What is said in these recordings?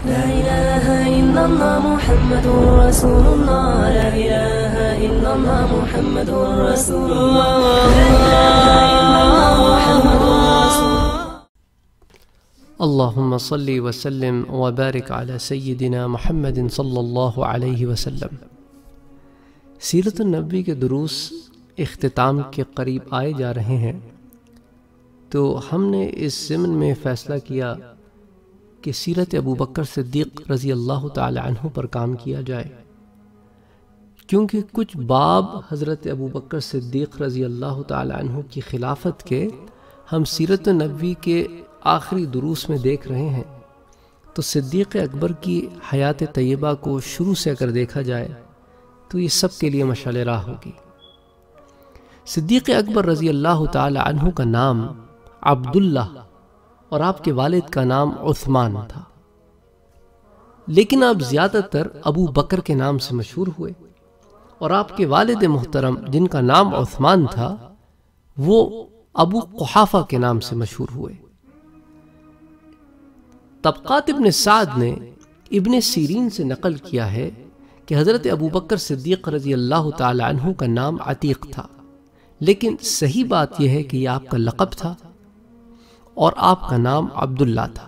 لا إله إلا الله محمد رسول الله لا إله إلا الله محمد رسول الله لا إله إلا الله محمد رسول الله اللهم صل وسلم وبارك على سيدنا محمد صلی اللہ علیہ وسلم۔ سیرت النبی کے دروس اختتام کے قریب آئے جا رہے ہیں، تو ہم نے اس ضمن میں فیصلہ کیا کہ سیرت ابو بکر صدیق رضی اللہ تعالی عنہ پر کام کیا جائے، کیونکہ کچھ باب حضرت ابو بکر صدیق رضی اللہ تعالی عنہ کی خلافت کے ہم سیرت النبی کے آخری دروس میں دیکھ رہے ہیں، تو صدیق اکبر کی حیات طیبہ کو شروع سے اگر دیکھا جائے تو یہ سب کے لیے مشعل راہ ہوگی۔ صدیق اکبر رضی اللہ تعالی عنہ کا نام عبداللہ اور آپ کے والد کا نام عثمان تھا، لیکن آپ زیادہ تر ابو بکر کے نام سے مشہور ہوئے، اور آپ کے والد محترم جن کا نام عثمان تھا وہ ابو قحافہ کے نام سے مشہور ہوئے۔ طبقات ابن سعد نے ابن سیرین سے نقل کیا ہے کہ حضرت ابو بکر صدیق رضی اللہ تعالی عنہ کا نام عتیق تھا، لیکن صحیح بات یہ ہے کہ یہ آپ کا لقب تھا اور آپ کا نام عبداللہ تھا۔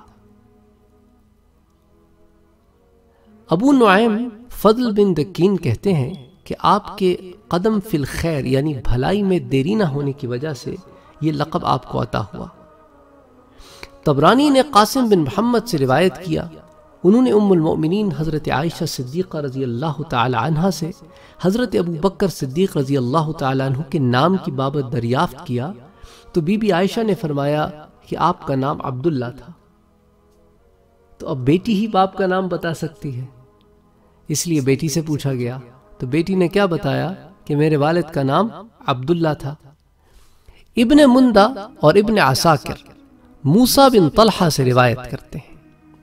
ابو نعیم فضل بن دکین کہتے ہیں کہ آپ کے قدم فی الخیر یعنی بھلائی میں دیری نہ ہونے کی وجہ سے یہ لقب آپ کو عطا ہوا۔ طبرانی نے قاسم بن محمد سے روایت کیا، انہوں نے ام المؤمنین حضرت عائشہ صدیقہ رضی اللہ تعالی عنہ سے حضرت ابو بکر صدیق رضی اللہ تعالی عنہ کے نام کی بابت دریافت کیا، تو بی بی عائشہ نے فرمایا کہ آپ کا نام عبداللہ تھا۔ تو اب بیٹی ہی باپ کا نام بتا سکتی ہے، اس لیے بیٹی سے پوچھا گیا، تو بیٹی نے کیا بتایا کہ میرے والد کا نام عبداللہ تھا۔ ابن مندہ اور ابن عساکر موسیٰ بن طلحہ سے روایت کرتے ہیں،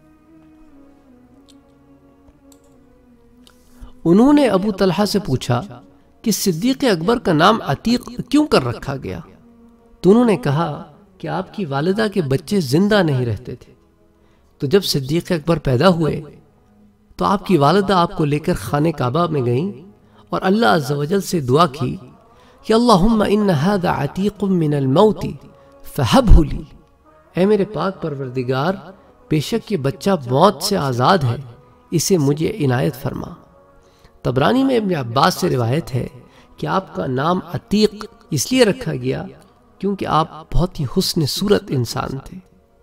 انہوں نے ابو طلحہ سے پوچھا کہ صدیق اکبر کا نام عتیق کیوں کر رکھا گیا؟ تو انہوں نے کہا کہ آپ کی والدہ کے بچے زندہ نہیں رہتے تھے، تو جب صدیق اکبر پیدا ہوئے تو آپ کی والدہ آپ کو لے کر خانہ کعبہ میں گئیں اور اللہ عز و جل سے دعا کی کہ اللہم ان ھذا عتیق من الموت فہبہ لی، اے میرے پاک پروردگار بے شک یہ بچہ موت سے آزاد ہے، اسے مجھے عنایت فرما۔ طبرانی میں ابن عباس سے روایت ہے کہ آپ کا نام عتیق اس لیے رکھا گیا کیونکہ آپ بہت ہی حسن صورت انسان تھے۔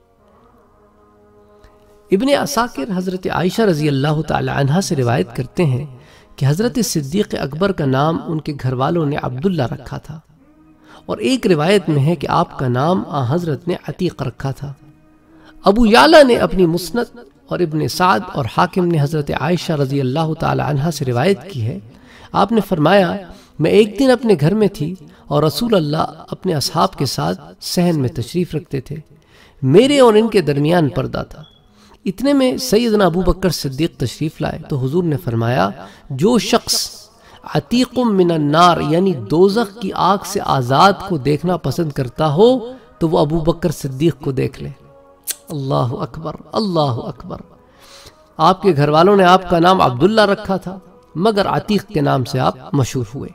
ابن عساکر حضرت عائشہ رضی اللہ تعالی عنہ سے روایت کرتے ہیں کہ حضرت صدیق اکبر کا نام ان کے گھر والوں نے عبداللہ رکھا تھا، اور ایک روایت میں ہے کہ آپ کا نام حضرت نے عتیق رکھا تھا۔ ابو یعلا نے اپنی مسند اور ابن سعد اور حاکم نے حضرت عائشہ رضی اللہ تعالی عنہ سے روایت کی ہے، آپ نے فرمایا میں ایک دن اپنے گھر میں تھی اور رسول اللہ اپنے اصحاب کے ساتھ صحن میں تشریف رکھتے تھے، میرے اور ان کے درمیان پردہ تھا، اتنے میں سیدنا ابو بکر صدیق تشریف لائے تو حضور نے فرمایا جو شخص عتیق من النار یعنی دوزخ کی آگ سے آزاد کو دیکھنا پسند کرتا ہو تو وہ ابو بکر صدیق کو دیکھ لے۔ اللہ اکبر اللہ اکبر۔ آپ کے گھر والوں نے آپ کا نام عبداللہ رکھا تھا مگر عتیق کے نام سے آپ مشہور ہوئے۔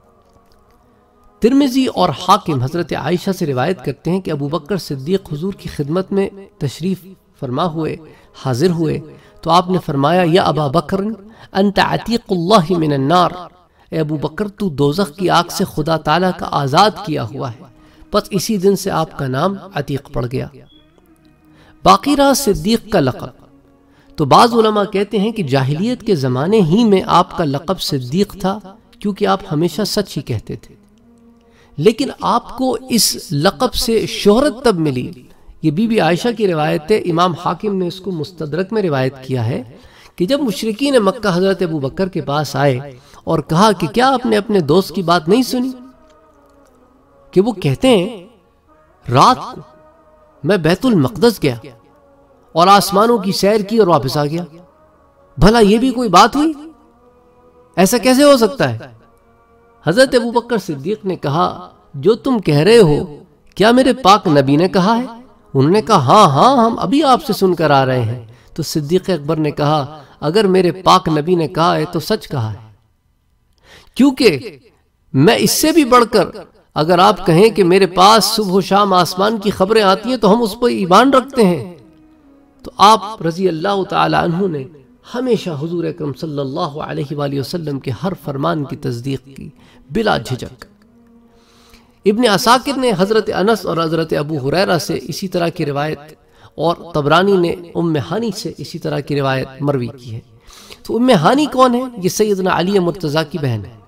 ترمذی اور حاکم حضرت عائشہ سے روایت کرتے ہیں کہ ابو بکر صدیق حضور کی خدمت میں تشریف فرما ہوئے، حاضر ہوئے تو آپ نے فرمایا یا ابا بکر انت عتیق اللہ من النار، اے ابو بکر تو دوزخ کی آگ سے خدا تعالیٰ کا آزاد کیا ہوا ہے، پس اسی دن سے آپ کا نام عتیق پڑ گیا۔ باقی رہا صدیق کا لقب، تو بعض علماء کہتے ہیں کہ جاہلیت کے زمانے ہی میں آپ کا لقب صدیق تھا کیونکہ آپ ہمیشہ سچ ہی کہتے تھے، لیکن آپ کو اس لقب سے شہرت تب ملی، یہ بی بی عائشہ کی روایت ہے، امام حاکم نے اس کو مستدرک میں روایت کیا ہے کہ جب مشرکین مکہ حضرت ابو بکر کے پاس آئے اور کہا کہ کیا آپ نے اپنے دوست کی بات نہیں سنی، کہ وہ کہتے ہیں رات کو میں بیت المقدس گیا اور آسمانوں کی سیر کی اور واپس آ گیا، بھلا یہ بھی کوئی بات ہوئی؟ ایسا کیسے ہو سکتا ہے؟ حضرت ابو بکر صدیق نے کہا جو تم کہہ رہے ہو کیا میرے پاک نبی نے کہا ہے؟ انہوں نے کہا ہاں ہاں ہم ابھی آپ سے سن کر آ رہے ہیں۔ تو صدیق اکبر نے کہا اگر میرے پاک نبی نے کہا ہے تو سچ کہا ہے، کیونکہ میں اس سے بھی بڑھ کر اگر آپ کہیں کہ میرے پاس صبح و شام آسمان کی خبریں آتی ہیں تو ہم اس پر ایمان رکھتے ہیں۔ تو آپ رضی اللہ تعالی عنہ نے ہمیشہ حضور اکرم صلی اللہ علیہ وآلہ وسلم کے ہر فرمان کی تصدیق کی بلا جھجک۔ ابن عساکر نے حضرت انس اور حضرت ابو ہریرہ سے اسی طرح کی روایت، اور طبرانی نے ام ہانی سے اسی طرح کی روایت مروی کی ہے۔ تو ام ہانی کون ہے؟ یہ سیدنا علی مرتضیٰ کی بہن ہے۔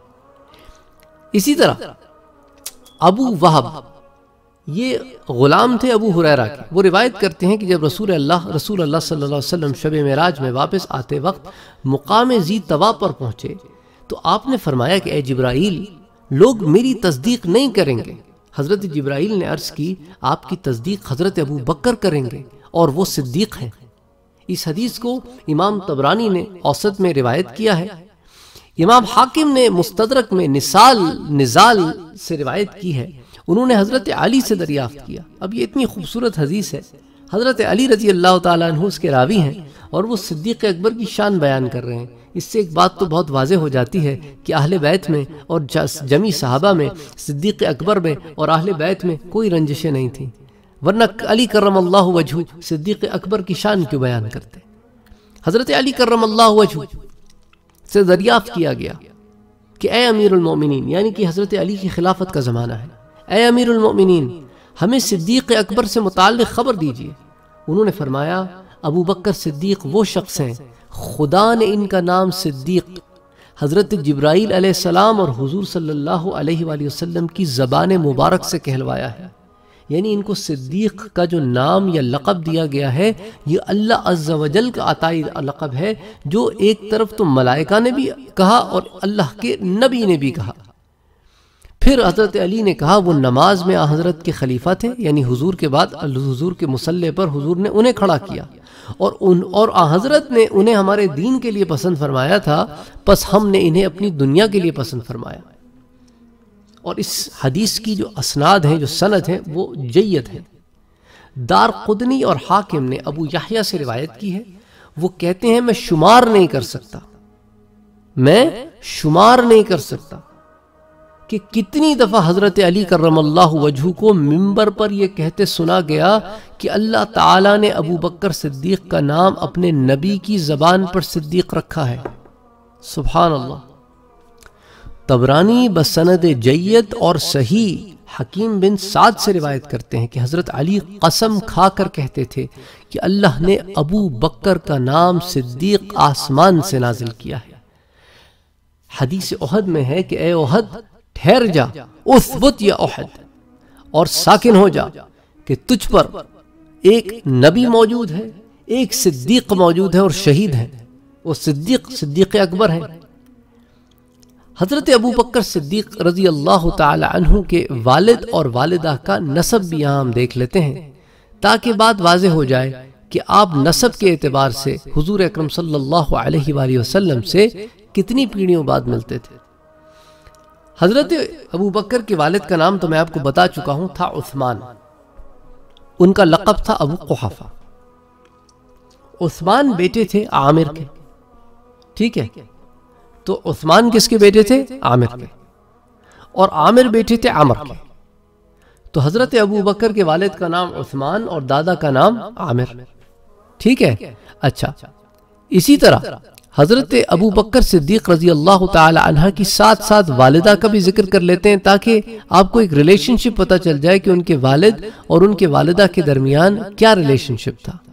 اسی طرح ابو وہب یہ غلام تھے ابو ہریرہ کے، وہ روایت کرتے ہیں کہ جب رسول اللہ صلی اللہ علیہ وسلم شب معراج میں واپس آتے وقت مقام ذی طوا پر پہنچے تو آپ نے فرمایا کہ اے جبرائیل، لوگ میری تصدیق نہیں کریں گے۔ حضرت جبرائیل نے عرض کی آپ کی تصدیق حضرت ابو بکر کریں گے اور وہ صدیق ہیں۔ اس حدیث کو امام طبرانی نے اوسط میں روایت کیا ہے۔ امام حاکم نے مستدرک میں نزال سے روایت کی ہے، انہوں نے حضرت علی سے دریافت کیا۔ اب یہ اتنی خوبصورت حدیث ہے، حضرت علی رضی اللہ تعالیٰ عنہ اس کے راوی ہیں اور وہ صدیق اکبر کی شان بیان کر رہے ہیں۔ اس سے ایک بات تو بہت واضح ہو جاتی ہے کہ اہل بیت میں اور جمی صحابہ میں، صدیق اکبر میں اور اہل بیت میں کوئی رنجشیں نہیں تھیں، ورنہ علی کرم اللہ وجہہ صدیق اکبر کی شان کیوں بیان کرتے؟ حضرت علی کرم اللہ وجہہ سے دریافت کیا گیا کہ اے امیر المومنین، یعنی کہ حضرت علی کی خلافت کا زمانہ ہے، اے امیر المومنین ہمیں صدیق اکبر سے متعلق خبر دیجیے۔ انہوں نے فرمایا ابو بکر صدیق وہ شخص ہیں خدا نے ان کا نام صدیق حضرت جبرائیل علیہ السلام اور حضور صلی اللہ علیہ وآلہ وسلم کی زبان مبارک سے کہلوایا ہے، یعنی ان کو صدیق کا جو نام یا لقب دیا گیا ہے یہ اللہ عز و جل کا عطائی لقب ہے، جو ایک طرف تو ملائکہ نے بھی کہا اور اللہ کے نبی نے بھی کہا۔ پھر حضرت علی نے کہا وہ نماز میں حضرت کے خلیفہ تھے، یعنی حضور کے بعد حضور کے مصلی پر حضور نے انہیں کھڑا کیا اور حضرت نے انہیں ہمارے دین کے لیے پسند فرمایا تھا، پس ہم نے انہیں اپنی دنیا کے لیے پسند فرمایا۔ اور اس حدیث کی جو اسناد ہیں، جو سند ہیں، وہ جید ہیں۔ دار قطنی اور حاکم نے ابو یحییٰ سے روایت کی ہے، وہ کہتے ہیں میں شمار نہیں کر سکتا کہ کتنی دفعہ حضرت علی کرم اللہ وجہہ کو منبر پر یہ کہتے سنا گیا کہ اللہ تعالیٰ نے ابو بکر صدیق کا نام اپنے نبی کی زبان پر صدیق رکھا ہے۔ سبحان اللہ۔ طبرانی بسند جید اور صحیح حکیم بن سعد سے روایت کرتے ہیں کہ حضرت علی قسم کھا کر کہتے تھے کہ اللہ نے ابو بکر کا نام صدیق آسمان سے نازل کیا ہے۔ حدیث احد میں ہے کہ اے احد ٹھہر جا، اثبت یا احد، اور ساکن ہو جا کہ تجھ پر ایک نبی موجود ہے، ایک صدیق موجود ہے اور شہید ہے، وہ صدیق اکبر ہے۔ حضرت ابو بکر صدیق رضی اللہ تعالی عنہ کے والد اور والدہ کا نسب بھی یہاں ہم دیکھ لیتے ہیں تاکہ بات واضح ہو جائے کہ آپ نسب کے اعتبار سے حضور اکرم صلی اللہ علیہ وآلہ وسلم سے کتنی پیڑھیوں بعد ملتے تھے۔ حضرت ابو بکر کے والد کا نام تو میں آپ کو بتا چکا ہوں، تھا عثمان، ان کا لقب تھا ابو قحافہ۔ عثمان بیٹے تھے عامر کے، ٹھیک ہے، تو عثمان کس کے بیٹے تھے؟ عامر کے، اور عامر بیٹے تھے عمر کے۔ تو حضرت ابو بکر کے والد کا نام عثمان اور دادا کا نام عامر، ٹھیک ہے۔ اچھا، اسی طرح حضرت ابو بکر صدیق رضی اللہ تعالی عنہ کی ساتھ ساتھ والدہ کا بھی ذکر کر لیتے ہیں تاکہ آپ کو ایک ریلیشن شپ پتہ چل جائے کہ ان کے والد اور ان کے والدہ کے درمیان کیا ریلیشن شپ تھا۔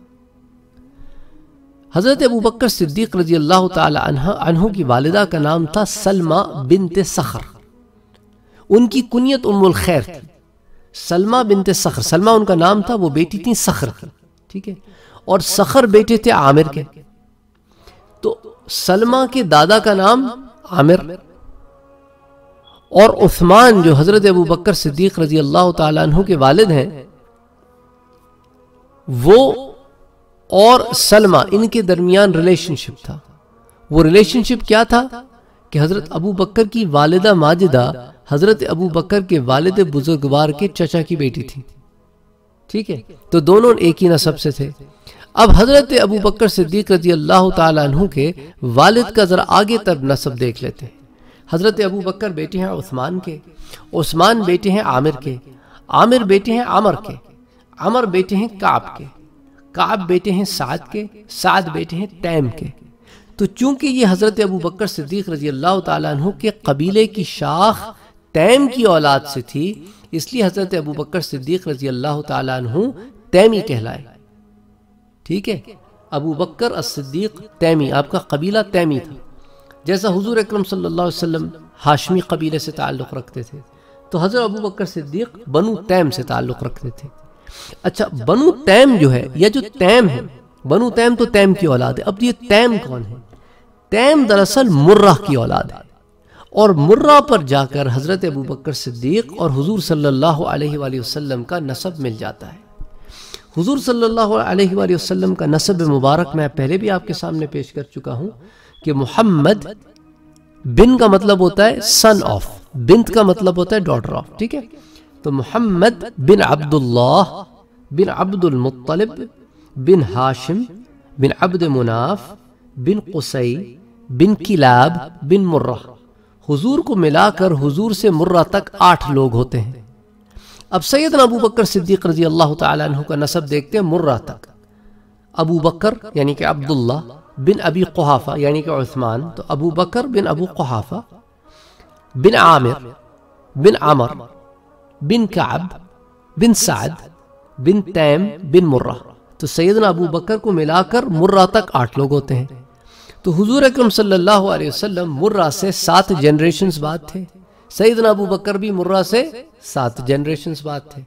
حضرت ابو بکر صدیق رضی اللہ تعالی عنہ کی والدہ کا نام تھا سلمہ بنت صخر، ان کی کنیت ام الخیر تھی، سلمہ بنت صخر، سلمہ ان کا نام تھا، وہ بیٹی تھی صخر کی، ٹھیک ہے، اور صخر بیٹے تھے عامر کے۔ تو سلمہ کے دادا کا نام عامر، اور عثمان جو حضرت ابو بکر صدیق رضی اللہ تعالیٰ عنہ کے والد ہیں، وہ اور سلمہ ان کے درمیان ریلیشن شپ تھا۔ وہ ریلیشن شپ کیا تھا کہ حضرت ابو بکر کی والدہ ماجدہ حضرت ابو بکر کے والد بزرگوار کے چچا کی بیٹی تھی، ٹھیک ہے، تو دونوں ایک ہی نسب سے تھے۔ اب حضرت ابو بکر صدیق رضی اللہ تعالیٰ عنہ کے والد کا ذرا آگے تک نسب دیکھ لیتے ہیں۔ حضرت ابو بکر بیٹے ہیں عثمان کے، عثمان بیٹے ہیں عامر کے، عامر بیٹے ہیں عمر کے، عمر بیٹے ہیں کعب کے، کعب بیٹے ہیں سعد کے، سعد بیٹے ہیں تیم کے۔ تو چونکہ یہ حضرت ابو بکر صدیق رضی اللہ تعالیٰ عنہ کے قبیلے کی شاخ تیم کی اولاد سے تھی، اس لیے حضرت ابو بکر صدیق رضی اللہ تعالیٰ عنہ تیمی کہلائے۔ ٹھیک ہے، ابو بکر الصدیق تیمی، آپ کا قبیلہ تیمی تھا۔ جیسا حضور اکرم صلی اللہ علیہ وسلم ہاشمی قبیلے سے تعلق رکھتے تھے، تو حضرت ابو بکر صدیق بنو تیم سے تعلق رکھتے تھے۔ اچھا، بنو تیم جو ہے، یا جو تیم ہے، بنو تیم تو تیم کی اولاد ہے۔ اب یہ تیم کون ہے؟ تیم دراصل مرہ کی اولاد ہے، اور مرہ پر جا کر حضرت ابو بکر صدیق اور حضور صلی اللہ علیہ وآلہ وسلم کا نسب مل جاتا ہے۔ حضور صلی اللہ علیہ وآلہ وسلم کا نسب مبارک میں پہلے بھی آپ کے سامنے پیش کر چکا ہوں کہ محمد بن کا مطلب ہوتا ہے سن آف، بنت کا مطلب ہوتا ہے ڈاٹر آف۔ ٹھیک ہے، تو محمد بن عبداللہ بن عبد المطلب بن ہاشم بن عبد مناف بن قصی بن کلاب بن مرہ، حضور کو ملا کر حضور سے مرہ تک 8 لوگ ہوتے ہیں۔ اب سیدنا ابو بکر صدیق رضی اللہ تعالیٰ عنہ کا نسب دیکھتے ہیں مرہ تک۔ ابو بکر یعنی کہ عبداللہ بن ابی قحافہ یعنی کہ عثمان، تو ابو بکر بن ابو قحافہ بن عامر بن عمر بن کعب بن سعد بن تیم بن مرہ، تو سیدنا ابو بکر کو ملا کر مرہ تک 8 لوگ ہوتے ہیں۔ تو حضور اکرم صلی اللہ علیہ وسلم مرہ سے 7 جنریشنز بعد تھے، سیدنا ابو بکر بھی مرہ سے 7 جنریشنز بعد تھے۔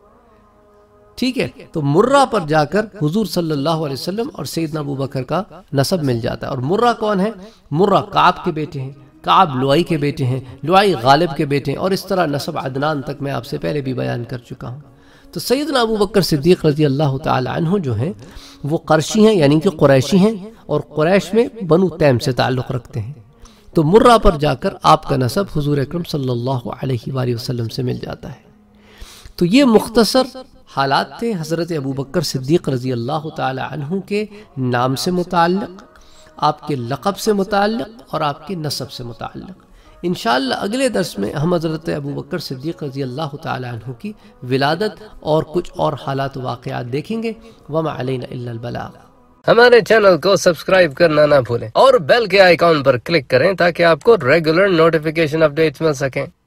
ٹھیک ہے، تو مرہ پر جا کر حضور صلی اللہ علیہ وسلم اور سیدنا ابو بکر کا نسب مل جاتا ہے۔ اور مرہ کون ہے؟ مرہ کعب کے بیٹے ہیں، کعب لوائی کے بیٹے ہیں، لوائی غالب کے بیٹے ہیں، اور اس طرح نسب عدنان تک میں آپ سے پہلے بھی بیان کر چکا ہوں۔ تو سیدنا ابو بکر صدیق رضی اللہ تعالی عنہ جو ہیں وہ قرشی ہیں، یعنی کہ قریشی ہیں، اور قریش میں بنو تیم سے تعلق رکھتے ہیں۔ تو مرہ پر جا کر آپ کا نسب حضور اکرم صلی اللہ علیہ وآلہ وسلم سے مل جاتا ہے۔ تو یہ مختصر حالات تھے حضرت ابو بکر صدیق رضی اللہ تعالی عنہ کے نام سے متعلق، آپ کے لقب سے متعلق، اور آپ کے نسب سے متعلق۔ انشاءاللہ اگلے درس میں ہم حضرت ابو بکر صدیق رضی اللہ تعالی عنہ کی ولادت اور کچھ اور حالات و واقعات دیکھیں گے۔ وما علینا الا البلاغ۔ ہمارے چینل کو سبسکرائب کرنا نہ بھولیں اور بیل کے آئیکن پر کلک کریں تاکہ آپ کو ریگولر نوٹیفیکیشن اپڈیٹس مل سکیں۔